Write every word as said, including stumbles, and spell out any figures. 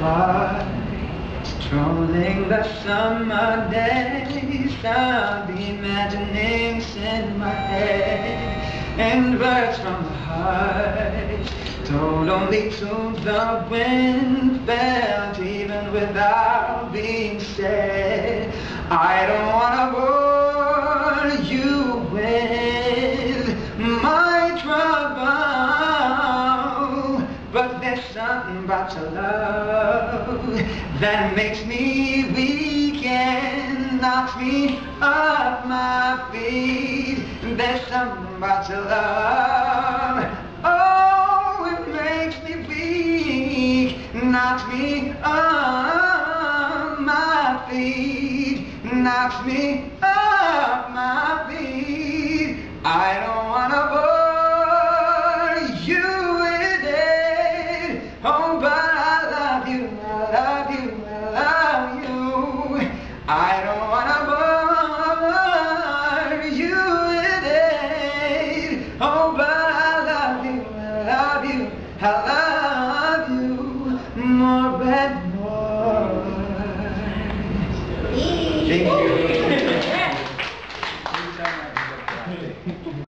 heart, strolling the summer days, I'll be imagining in my head, and words from the heart, told only to the wind, felt even without being said. I don't wanna bore you with my trouble, but there's something about your love that makes me weak and knocks me off my feet. There's something about your love, oh, it makes me weak, knocks me off my feet, knocks me off my feet. I don't wanna bore you with it, oh, but I love you, I love you, I love you. I don't wanna bore you with it, oh, but I love you, I love you, I love you.